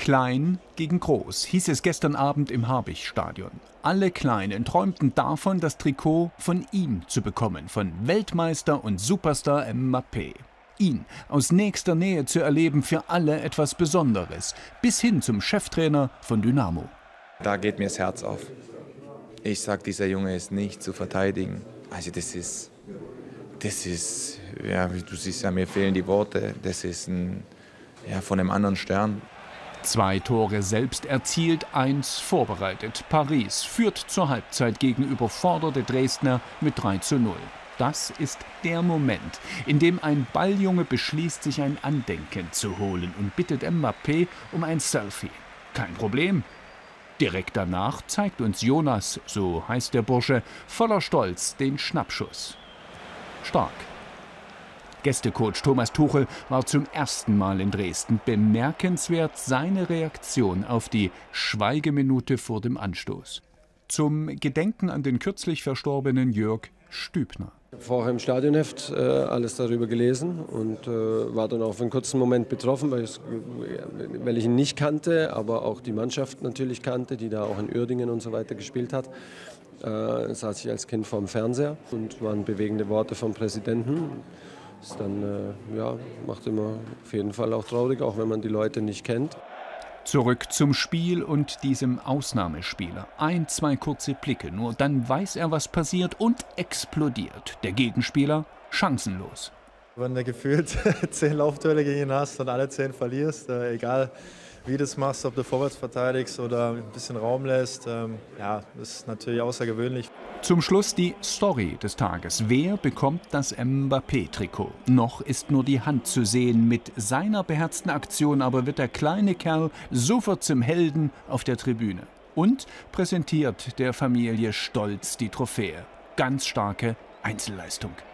Klein gegen Groß, hieß es gestern Abend im Habicht-Stadion. Alle Kleinen träumten davon, das Trikot von ihm zu bekommen, von Weltmeister und Superstar Mbappé. Ihn aus nächster Nähe zu erleben, für alle etwas Besonderes, bis hin zum Cheftrainer von Dynamo. Da geht mir das Herz auf. Ich sag, dieser Junge ist nicht zu verteidigen. Also das ist, ja, du siehst ja, mir fehlen die Worte. Das ist von einem anderen Stern. 2 Tore selbst erzielt, 1 vorbereitet. Paris führt zur Halbzeit gegen überforderte Dresdner mit 3:0. Das ist der Moment, in dem ein Balljunge beschließt, sich ein Andenken zu holen und bittet Mbappé um ein Selfie. Kein Problem. Direkt danach zeigt uns Jonas, so heißt der Bursche, voller Stolz den Schnappschuss. Stark. Gästecoach Thomas Tuchel war zum ersten Mal in Dresden. Bemerkenswert seine Reaktion auf die Schweigeminute vor dem Anstoß. Zum Gedenken an den kürzlich verstorbenen Jörg Stübner. Vorher im Stadionheft alles darüber gelesen und war dann auch für einen kurzen Moment betroffen, weil ich ihn nicht kannte, aber auch die Mannschaft natürlich kannte, die da auch in Uerdingen und so weiter gespielt hat. Saß ich als Kind vor dem Fernseher und waren bewegende Worte vom Präsidenten. Das dann, macht immer auf jeden Fall auch traurig, auch wenn man die Leute nicht kennt. Zurück zum Spiel und diesem Ausnahmespieler. 1, 2 kurze Blicke, nur dann weiß er, was passiert und explodiert. Der Gegenspieler chancenlos. Wenn du gefühlt 10 Laufduelle gegen ihn hast und alle 10 verlierst, egal wie du es machst, ob du vorwärts verteidigst oder ein bisschen Raum lässt, das ist natürlich außergewöhnlich. Zum Schluss die Story des Tages. Wer bekommt das Mbappé-Trikot? Noch ist nur die Hand zu sehen. Mit seiner beherzten Aktion aber wird der kleine Kerl sofort zum Helden auf der Tribüne. Und präsentiert der Familie stolz die Trophäe. Ganz starke Einzelleistung.